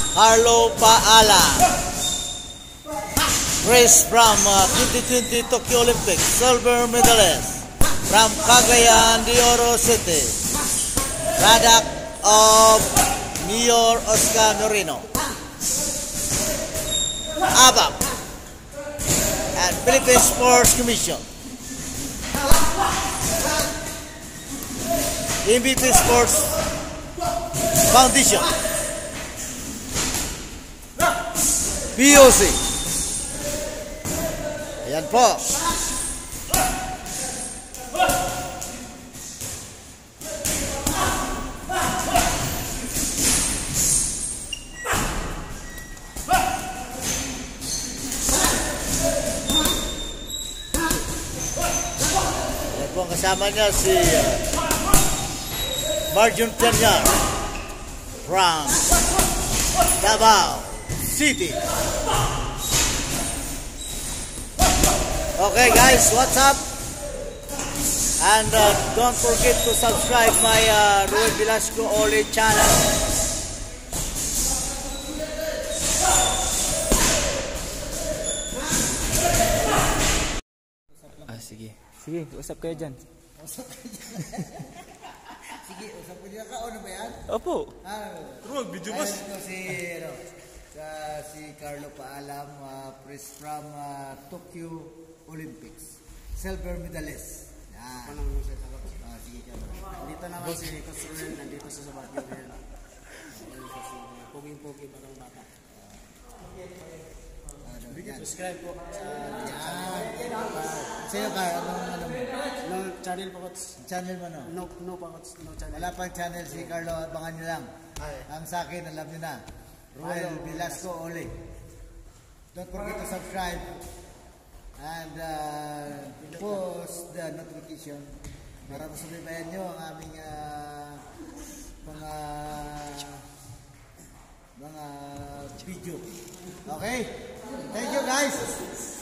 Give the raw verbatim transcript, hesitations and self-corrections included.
Carlo Paala. Race from uh, twenty twenty Tokyo Olympics, silver medalist from Cagayan de Oro City, product of Mayor Oscar Norino, A B A P, and Philippine Sports Commission, M V P Sports Foundation, P O C. Ayan po. Ayan po, kasama niya si uh, Marjon Peña from Davao City. Okay guys, what's up? And uh, don't forget to subscribe my uh, Ruel Velasco Ole channel. Ah, sige. Sige, usap kayo dyan. Usap kayo dyan. Sige, usap kayo dyan ka. Ano ba yan? Opo. Ah, Ruel, video boss. Ito si, ano, sa, si Carlo Paalam, uh, press from uh, Tokyo Olympics, silver medalist. Yan. Anong yung sa sagot? Ah, sige ka. Dito naman si Coach Ruel, nandito sa sabat yun ngayon. Puging-pugi parang bata. Subscribe po sa Sino ka? Anong ano mo? no, channel po, Coach. Channel mo no? No, no pa, Coach. No channel. Wala pang channel si Carlo, abangan nyo lang. Ang sa akin, alam nyo na. Ruel Velasco Ole. Don't forget to subscribe and uh, post the notification para masubaybayan nyo ang aming uh, mga mga video. Okay? Thank you guys!